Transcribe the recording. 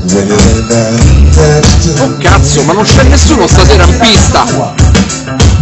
Oh cazzo, ma non c'è nessuno stasera in pista!